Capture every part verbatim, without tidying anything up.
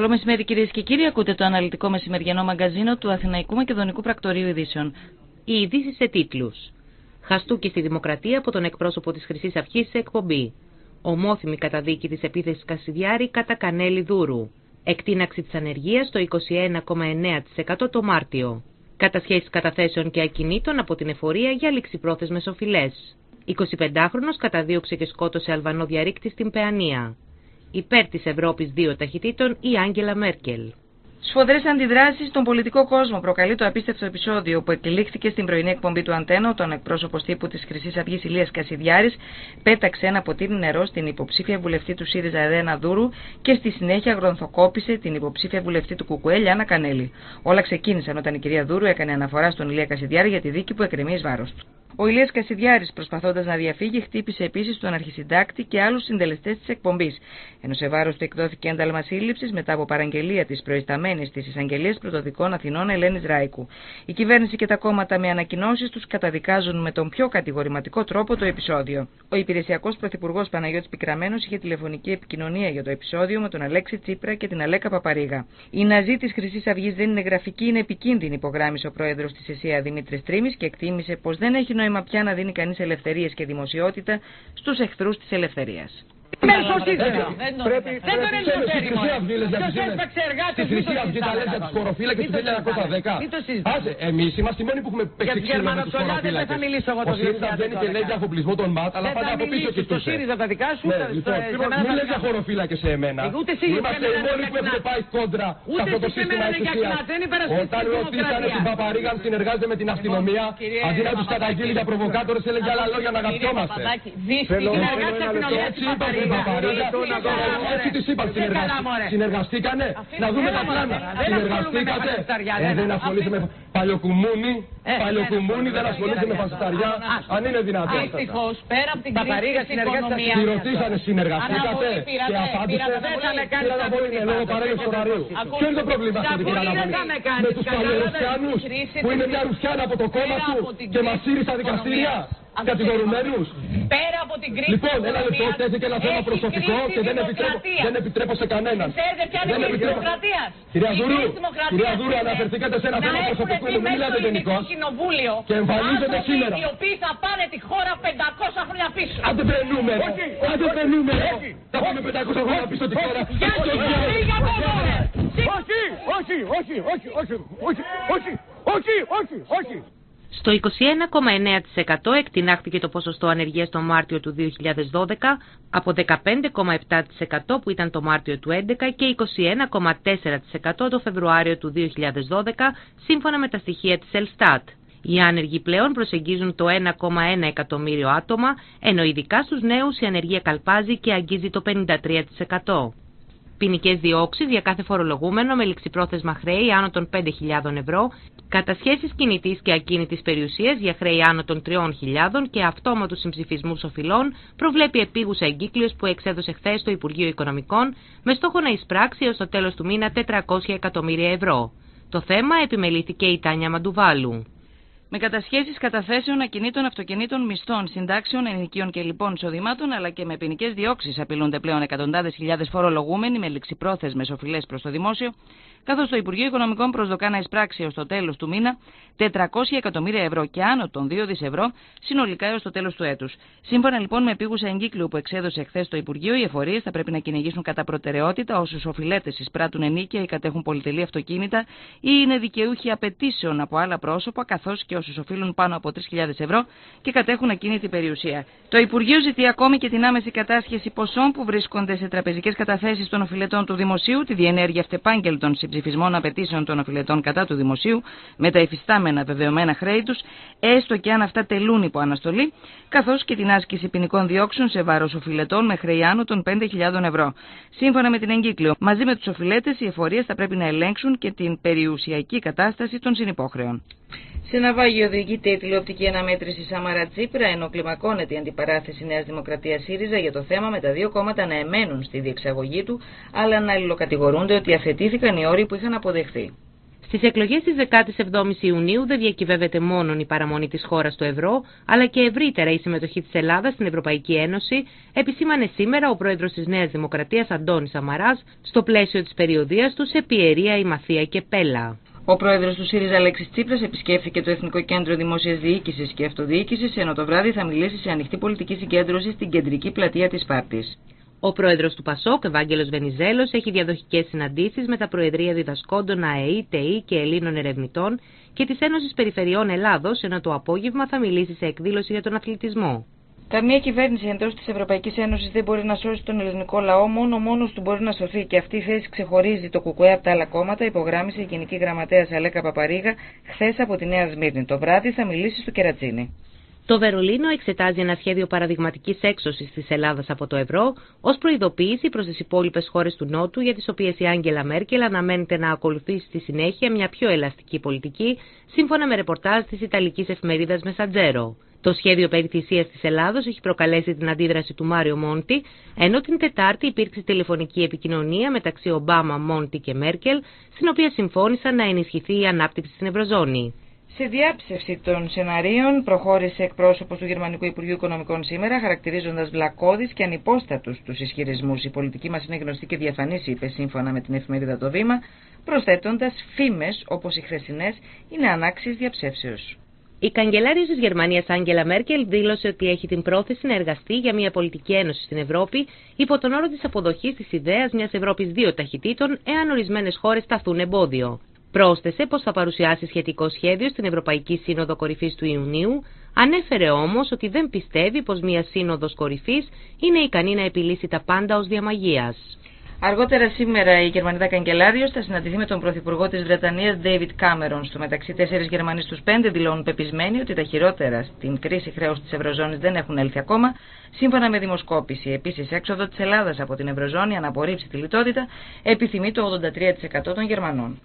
Καλό μεσημέρι, κυρίες και κύριοι. Ακούτε το αναλυτικό μεσημεριανό μαγκαζίνο του Αθηναϊκού Μακεδονικού Πρακτορείου Ειδήσεων. Οι ειδήσεις σε τίτλους. Χαστούκι στη Δημοκρατία από τον εκπρόσωπο της Χρυσής Αυγής σε εκπομπή. Ομόθυμη καταδίκη της επίθεσης Κασιδιάρη κατά Κανέλη Δούρου. Εκτείναξη της ανεργίας στο είκοσι ένα κόμμα εννέα τοις εκατό το Μάρτιο. Κατασχέσεις καταθέσεων και ακινήτων από την εφορία για ληξιπρόθεσμες οφειλές. εικοσιπεντάχρονος καταδίωξε και σκότωσε Αλβανό διαρρήκτη στην Παιανία. Υπέρ της Ευρώπης δύο ταχυτήτων η Άγγελα Μέρκελ. Σφοδρές αντιδράσεις στον πολιτικό κόσμο προκαλεί το απίστευτο επεισόδιο που εκκυλήχθηκε στην πρωινή εκπομπή του Αντένα, όταν ο εκπρόσωπος τύπου της Χρυσής Αυγής Ηλίας Κασιδιάρης πέταξε ένα ποτήρι νερό στην υποψήφια βουλευτή του ΣΥΡΙΖΑ Ρένα Δούρου και στη συνέχεια γρονθοκόπησε την υποψήφια βουλευτή του ΚΚΕ Λιάννα Κανέλη. Όλα ξεκίνησαν όταν η κυρία Δούρου έκανε αναφορά στον Ηλία Κασιδιάρη για τη δίκη που εκκρεμεί εις βάρος του. Ο Ηλίας Κασιδιάρης, προσπαθώντας να διαφύγει, χτύπησε επίσης τον αρχισυντάκτη και άλλους συντελεστές της εκπομπής, ενώ σε βάρος του εκδόθηκε ένταλμα σύλληψης μετά από παραγγελία της προϊσταμένης της Εισαγγελίας Πρωτοδικών Αθηνών Ελένης Ράικου. Η κυβέρνηση και τα κόμματα με ανακοινώσεις τους καταδικάζουν με τον πιο κατηγορηματικό τρόπο το επεισόδιο. Ο υπηρεσιακός πρωθυπουργός Παναγιώτης Πικραμένος είχε τηλεφωνική επικοινωνία για το επεισόδιο με τον Αλέξη Τσίπρα και την Αλέκα Παπαρίγα. Η Ναζί της Χρυσής Αυγής δεν είναι γραφική, είναι επικίνδυνη, υπογράμμισε ο πρόεδρος της ΕΣΥΑ Δημήτρης Τρίμης και εκτίμησε πως δεν έχει νόημα πια να δίνει κανείς ελευθερίες και δημοσιότητα στους εχθρούς της ελευθερίας. Δεν τον ενδιαφέρει μόνο. Ποιος έσπαξε εργάτες, μην το συζητάμε. Για τους χωροφύλακες του χίλια εννιακόσια δέκα. Άσε, εμείς είμαστε οι μόνοι που έχουμε παίξει ξύλο με τους χωροφύλακες. Ο ΣΥΡΙΖΑ βγαίνει και λέει για αφοπλισμό των ΜΑΤ, αλλά πάντα από πίσω κοιτούσε. Το ΣΥΡΙΖΑ τα δικά σου, μην λέει για χωροφύλακες σε εμένα. Είμαστε οι μόνοι που έχουμε πάει κόντρα σε αυτό το σύστημα εξουσίας. Όταν ρωτήσανε την Παπαρίγα αν συνεργάζεται με την αστυνομία, αντί να τους καταγγείλει για προβοκάτορες, έλεγε άλλα λόγια να αγαπιόμαστε. Έτσι τις είπα, συνεργαστήκανε, να δούμε τα πλάνα. Συνεργαστήκατε, δεν ασχολείσαι με παλιοκουμούνι, παλιοκουμούνι, δεν ασχολείσαι με φασισταριά, αν είναι δυνατόν. Δυστυχώς, πέρα από την κρίση της οικονομίας. Τη ρωτήσανε, συνεργαστήκατε και απάντησε, πήρα να πω είναι λόγω παρέλειψης ωραρίου. Ποιο είναι το πρόβλημα αυτό που πήρα να πω? Με τους παλιορουσιάνους που είναι μια ρουσιάνα από το κόμμα του και μας σύρει στα δικαστήρια. Κατηγορουμένους. Πέρα από την κρίση λοιπόν, ένα λεπτό, τέθηκε ένα θέμα προσωπικό και δεν επιτρέπω, δεν επιτρέπω σε κανέναν. Ξέρετε ποια είναι η κρίση της δημοκρατίας? Κυρία Δούρου, κυρία Δούρου, αναφερθήκατε σε ένα θέμα προσωπικό που μιλάτε γενικώς και εμφανίζεται σήμερα. Οι οποίοι θα πάνε τη χώρα πεντακόσια χρόνια πίσω. Άντε περνούμε, άντε περνούμε. Θα πάμε πεντακόσια χρόνια πίσω τη χώρα. Όχι, όχι, όχι, όχι, όχι, όχι, όχι, όχι, όχι, όχι. Στο είκοσι ένα κόμμα εννέα τοις εκατό εκτινάχθηκε το ποσοστό ανεργίας το Μάρτιο του δύο χιλιάδες δώδεκα από δεκαπέντε κόμμα επτά τοις εκατό που ήταν το Μάρτιο του δύο χιλιάδες έντεκα και είκοσι ένα κόμμα τέσσερα τοις εκατό το Φεβρουάριο του δύο χιλιάδες δώδεκα, σύμφωνα με τα στοιχεία της Ελστάτ. Οι άνεργοι πλέον προσεγγίζουν το ένα κόμμα ένα εκατομμύριο άτομα, ενώ ειδικά στους νέους η ανεργία καλπάζει και αγγίζει το πενήντα τρία τοις εκατό. Ποινικές διώξεις για κάθε φορολογούμενο με ληξιπρόθεσμα χρέη άνω των πέντε χιλιάδες ευρώ, κατασχέσεις κινητής και ακίνητης περιουσίας για χρέη άνω των τριών χιλιάδων και αυτόματους συμψηφισμούς οφειλών προβλέπει επίγουσα εγκύκλειος που εξέδωσε χθες το Υπουργείο Οικονομικών με στόχο να εισπράξει έως το τέλος του μήνα τετρακόσια εκατομμύρια ευρώ. Το θέμα επιμελήθηκε η Τάνια Μαντουβάλου. Με κατασχέσεις καταθέσεων, ακινήτων, αυτοκινήτων, μισθών, συντάξεων, ενοικίων και λοιπών εισοδημάτων, αλλά και με ποινικές διώξεις απειλούνται πλέον εκατοντάδες χιλιάδες φορολογούμενοι με ληξιπρόθεσμες οφειλές προς το δημόσιο, καθώς το Υπουργείο Οικονομικών προσδοκά να εισπράξει έως το τέλος του μήνα τετρακόσια εκατομμύρια ευρώ και άνω των δύο δισεκατομμύρια ευρώ συνολικά έως το τέλος του έτους. Σύμφωνα λοιπόν με επίγουσα εγκύκλιο που εξέδωσε χθες το Υπουργείο, οι εφορίες θα πρέπει να κυνηγήσουν κατά προτεραιότητα όσους οφειλέτες εισπράττουν ενίκια ή κατέχουν πολυτελή αυτοκίνητα ή είναι δικαιούχοι απαιτήσεων από άλλα πρόσωπα, καθώς και όσους οφείλουν πάνω από τρεις χιλιάδες ευρώ και κατέχουν ακίνητη περιουσία. Το Υπουργείο ζητεί ακόμη και την άμεση κατάσχεση ποσών που βρίσκονται σε τραπεζικές καταθέσεις των οφειλετών του Δημοσίου, τη διενέργεια αυτεπάγγελτων συμψηφισμών απαιτήσεων των οφειλετών κατά του Δημοσίου με τα υφιστάμενα βεβαιωμένα χρέη τους, έστω και αν αυτά τελούν υπό αναστολή, καθώς και την άσκηση ποινικών διώξεων σε βάρος οφειλετών με χρέη άνω των πέντε χιλιάδες ευρώ. Σύμφωνα με την εγκύκλιο, μαζί με τους οφειλέτες, οι εφορίες θα πρέπει να ελέγξουν και την περιουσιακή κατάσταση των συνυπόχρεων. Σε ναυάγιο οδηγείται η τηλεοπτική αναμέτρηση Σαμαρά Τσίπρα, ενώ κλιμακώνεται η αντιπαράθεση Νέας Δημοκρατίας ΣΥΡΙΖΑ για το θέμα με τα δύο κόμματα να εμένουν στη διεξαγωγή του, αλλά να αλληλοκατηγορούνται ότι αθετήθηκαν οι όροι που είχαν αποδεχθεί. Στις εκλογές της δεκάτης εβδόμης Ιουνίου δεν διακυβεύεται μόνο η παραμονή της χώρας στο ευρώ, αλλά και ευρύτερα η συμμετοχή της Ελλάδας στην Ευρωπαϊκή Ένωση, επισήμανε σήμερα ο πρόεδρος της Νέας Δημοκρατίας Αντώνης Σαμαράς στο πλαίσιο της περιοδείας του σε Πιερία, Ημαθία και Πέλα. Ο πρόεδρος του ΣΥΡΙΖΑ Αλέξης Τσίπρας επισκέφθηκε το Εθνικό Κέντρο Δημόσιας Διοίκησης και Αυτοδιοίκησης, ενώ το βράδυ θα μιλήσει σε ανοιχτή πολιτική συγκέντρωση στην κεντρική πλατεία της Σπάρτης. Ο πρόεδρος του ΠΑΣΟΚ, Ευάγγελος Βενιζέλος, έχει διαδοχικές συναντήσεις με τα Προεδρεία Διδασκόντων ΑΕΗ, ΤΕΗ και Ελλήνων Ερευνητών και της Ένωσης Περιφερειών Ελλάδος, ενώ το απόγευμα θα μιλήσει σε εκδήλωση για τον αθλητισμό. Καμία κυβέρνηση εντός της Ευρωπαϊκής Ένωσης δεν μπορεί να σώσει τον ελληνικό λαό, μόνο μόνος του μπορεί να σωθεί. Και αυτή η θέση ξεχωρίζει το ΚΚΕ από τα άλλα κόμματα, υπογράμμισε η Γενική Γραμματέας Αλέκα Παπαρίγα χθες από τη Νέα Σμύρνη. Το βράδυ θα μιλήσει στο Κερατσίνι. Το Βερολίνο εξετάζει ένα σχέδιο παραδειγματικής έξωσης της Ελλάδας από το ευρώ ως προειδοποίηση προς τις υπόλοιπες χώρες του Νότου, για τις οποίες η Άγγελα Μέρκελ αναμένεται να ακολουθήσει στη συνέχεια μια πιο ελαστική πολιτική, σύμφωνα με ρεπορτάζ της Ιταλικής εφημερίδας Μεσαντζέρο. Το σχέδιο περί θυσίας της Ελλάδος έχει προκαλέσει την αντίδραση του Μάριο Μόντι, ενώ την Τετάρτη υπήρξε τηλεφωνική επικοινωνία μεταξύ Ομπάμα, Μόντι και Μέρκελ, στην οποία συμφώνησαν να ενισχυθεί η ανάπτυξη στην Ευρωζώνη. Σε διάψευση των σεναρίων προχώρησε εκπρόσωπος του Γερμανικού Υπουργείου Οικονομικών σήμερα, χαρακτηρίζοντας βλακώδεις και ανυπόστατους τους ισχυρισμούς. Η πολιτική μας είναι γνωστή και διαφανής, είπε σύμφωνα με την εφημερίδα Το Βήμα, προσθέτοντας φήμες όπως οι χθεσινές είναι ανάξιες διαψεύσεως. Η καγκελάριος της Γερμανίας Άγγελα Μέρκελ δήλωσε ότι έχει την πρόθεση να εργαστεί για μια πολιτική ένωση στην Ευρώπη υπό τον όρο της αποδοχής της ιδέας μιας Ευρώπης δύο ταχυτήτων, εάν ορισμένες χώρες σταθούν εμπόδιο. Πρόσθεσε πως θα παρουσιάσει σχετικό σχέδιο στην Ευρωπαϊκή Σύνοδο Κορυφής του Ιουνίου, ανέφερε όμως ότι δεν πιστεύει πως μια Σύνοδος Κορυφής είναι ικανή να επιλύσει τα πάντα ως διαμαγείας. Αργότερα σήμερα η Γερμανίδα καγκελάριος θα συναντηθεί με τον Πρωθυπουργό της Βρετανίας David Cameron. Στο μεταξύ, τέσσερις Γερμανοί στους πέντε δηλώνουν πεπισμένοι ότι τα χειρότερα στην κρίση χρέους της Ευρωζώνης δεν έχουν έλθει ακόμα, σύμφωνα με δημοσκόπηση. Επίσης, έξοδο της Ελλάδας από την Ευρωζώνη, αν απορρίψει τη λιτότητα, επιθυμεί το ογδόντα τρία τοις εκατό των Γερμανών.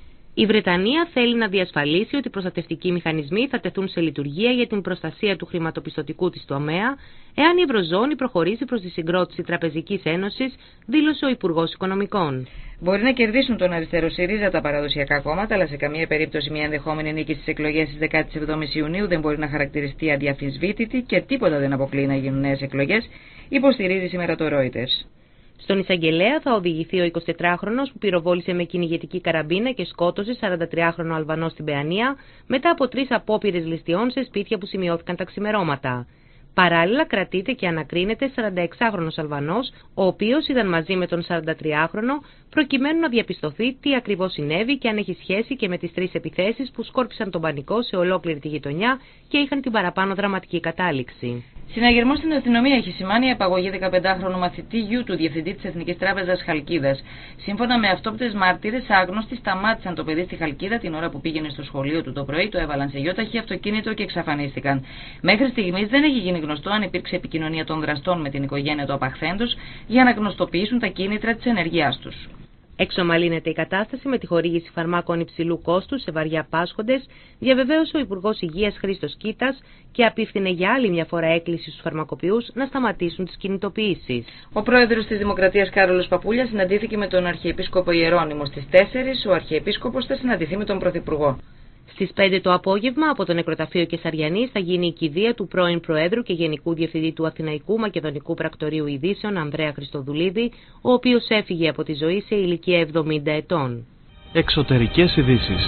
Η Βρετανία θέλει να διασφαλίσει ότι οι προστατευτικοί μηχανισμοί θα τεθούν σε λειτουργία για την προστασία του χρηματοπιστωτικού της τομέα, εάν η Ευρωζώνη προχωρήσει προς τη συγκρότηση Τραπεζικής Ένωσης, δήλωσε ο Υπουργός Οικονομικών. Μπορεί να κερδίσουν τον αριστερό ΣΥΡΙΖΑ τα παραδοσιακά κόμματα, αλλά σε καμία περίπτωση μια ενδεχόμενη νίκη στις εκλογές της δεκάτης εβδόμης Ιουνίου δεν μπορεί να χαρακτηριστεί αδιαφυσβήτητη και τίποτα δεν αποκλείει να γίνουν νέες εκλογές, υποστηρίζει σήμερα το Reuters. Στον εισαγγελέα θα οδηγηθεί ο εικοσιτετράχρονος που πυροβόλησε με κυνηγετική καραμπίνα και σκότωσε σαραντατριάχρονο Αλβανό στην Παιανία μετά από τρεις απόπειρες ληστειών σε σπίτια που σημειώθηκαν τα ξημερώματα. Παράλληλα κρατείται και ανακρίνεται σαρανταεξάχρονος Αλβανός, ο οποίος ήταν μαζί με τον σαραντατριάχρονο προκειμένου να διαπιστωθεί τι ακριβώς συνέβη και αν έχει σχέση και με τις τρεις επιθέσεις που σκόρπισαν τον πανικό σε ολόκληρη τη γειτονιά και είχαν την παραπάνω δραματική κατάληξη. Συναγερμό στην αστυνομία έχει σημάνει η απαγωγή δεκαπεντάχρονου μαθητή γιου του διευθυντή της Εθνικής Τράπεζας Χαλκίδας. Σύμφωνα με αυτόπτες μάρτυρες, άγνωστοι σταμάτησαν το παιδί στη Χαλκίδα την ώρα που πήγαινε στο σχολείο του το πρωί, το έβαλαν σε γιόταχη αυτοκίνητο και εξαφανίστηκαν. Μέχρι στιγμής δεν έχει γίνει γνωστό αν υπήρξε επικοινωνία των δραστών με την οικογένεια του απαχθέντος για να γνωστοποιήσουν τα κίνητρα της ενεργειάς τους. Εξομαλύνεται η κατάσταση με τη χορήγηση φαρμάκων υψηλού κόστους σε βαριά πάσχοντες, διαβεβαίωσε ο Υπουργός Υγείας Χρήστος Κίτας και απίφθινε για άλλη μια φορά έκκληση στους φαρμακοποιούς να σταματήσουν τις κινητοποιήσεις. Ο πρόεδρος της Δημοκρατίας Κάρολος Παπούλιας συναντήθηκε με τον Αρχιεπίσκοπο Ιερώνυμο στις τέσσερις, ο Αρχιεπίσκοπος θα συναντηθεί με τον Πρωθυπουργό. Στις πέντε το απόγευμα από το νεκροταφείο Κεσαριανής θα γίνει η κηδεία του πρώην Προέδρου και Γενικού Διευθυντή του Αθηναϊκού Μακεδονικού Πρακτορείου Ειδήσεων Ανδρέα Χριστοδουλίδη, ο οποίος έφυγε από τη ζωή σε ηλικία εβδομήντα ετών. Εξωτερικές ειδήσεις.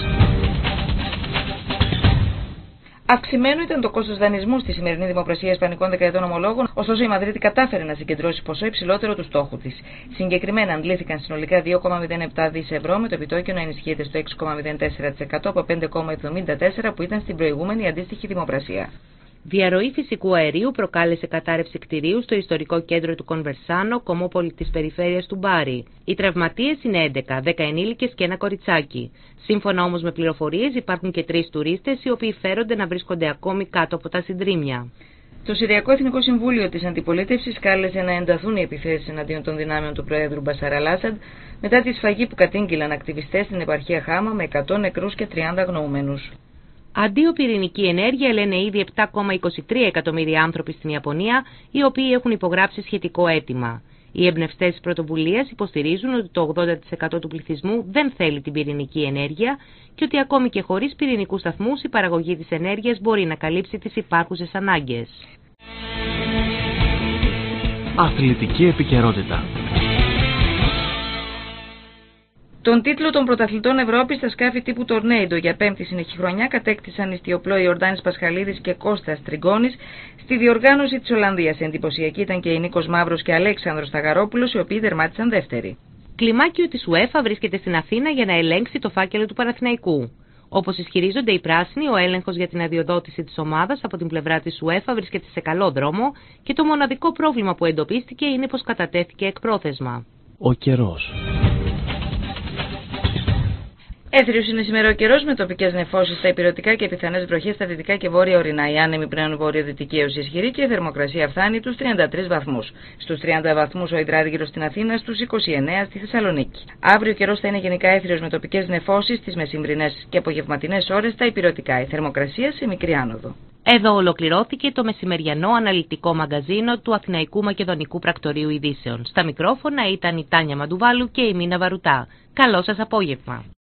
Αυξημένο ήταν το κόστος δανεισμού στη σημερινή δημοπρασία ισπανικών δεκαετών ομολόγων, ωστόσο η Μαδρίτη κατάφερε να συγκεντρώσει ποσό υψηλότερο του στόχου της. Συγκεκριμένα αντλήθηκαν συνολικά δύο κόμμα μηδέν επτά δις ευρώ, με το επιτόκιο να ενισχύεται στο έξι κόμμα μηδέν τέσσερα τοις εκατό από πέντε κόμμα εβδομήντα τέσσερα που ήταν στην προηγούμενη αντίστοιχη δημοπρασία. Διαρροή φυσικού αερίου προκάλεσε κατάρρευση κτηρίου στο ιστορικό κέντρο του Κονβερσάνο, κομμόπολη της περιφέρειας του Μπάρι. Οι τραυματίες είναι έντεκα, δέκα ενήλικες και ένα κοριτσάκι. Σύμφωνα όμως με πληροφορίες υπάρχουν και τρεις τουρίστες οι οποίοι φέρονται να βρίσκονται ακόμη κάτω από τα συντρίμμια. Το Συριακό Εθνικό Συμβούλιο της Αντιπολίτευσης κάλεσε να ενταθούν οι επιθέσεις εναντίον των δυνάμεων του Προέδρου Μπασάρ Αλ-Άσαντ μετά τη σφαγή που κατήγγειλαν ακτιβιστές στην επαρχία Χάμα με εκατό νεκρούς και τριάντα αγνοούμενους. Αντίο πυρηνική ενέργεια λένε ήδη επτά κόμμα είκοσι τρία εκατομμύρια άνθρωποι στην Ιαπωνία, οι οποίοι έχουν υπογράψει σχετικό αίτημα. Οι εμπνευστές της πρωτοβουλίας υποστηρίζουν ότι το ογδόντα τοις εκατό του πληθυσμού δεν θέλει την πυρηνική ενέργεια και ότι ακόμη και χωρίς πυρηνικούς σταθμούς η παραγωγή της ενέργειας μπορεί να καλύψει τις υπάρχουσες ανάγκες. Αθλητική επικαιρότητα. Τον τίτλο των πρωταθλητών Ευρώπης στα σκάφη τύπου Tornado για πέμπτη συνεχή χρονιά κατέκτησαν οι στιοπλόοι Ιορδάνης Πασχαλίδης και Κώστας Τριγκόνης στη διοργάνωση της Ολλανδίας. Εντυπωσιακή ήταν και η Νίκος Μαύρος και Αλέξανδρος Σταγαρόπουλος, οι οποίοι τερμάτισαν δεύτεροι. Κλιμάκιο της UEFA βρίσκεται στην Αθήνα για να ελέγξει το φάκελο του Παναθηναϊκού. Όπως ισχυρίζονται οι πράσινοι, ο έλεγχος για την αδειοδότηση της ομάδας από την πλευρά της UEFA βρίσκεται σε καλό δρόμο και το μοναδικό πρόβλημα που εντοπίστηκε είναι πως κατατέθηκε εκπρόθεσμα. Ο καιρός. Έθριος είναι σήμερα ο καιρός με τοπικές νεφώσεις στα ηπειρωτικά και πιθανές βροχές στα δυτικά και βόρεια ορεινά. Οι άνεμοι πλέον βορειοδυτική έως ισχυρή και η θερμοκρασία φτάνει τους τριάντα τρεις βαθμούς. Στους τριάντα βαθμούς ο υδράργυρος στην Αθήνα, στους είκοσι εννέα στη Θεσσαλονίκη. Αύριο ο καιρός θα είναι γενικά έθριος με τοπικές νεφώσεις στις μεσημβρινές και απογευματινές ώρες στα ηπειρωτικά. Η θερμοκρασία σε μικρή άνοδο. Εδώ ολοκληρώθηκε το μεσημεριανό αναλυτικό μαγκαζίνο του Αθηναϊκού Μακεδονικού Πρακτορείου Ειδήσεων. Στα μικρόφωνα ήταν η Τάνια Μαντουβάλου και η Μίνα Βαρουτά. Καλό σας απόγευμα.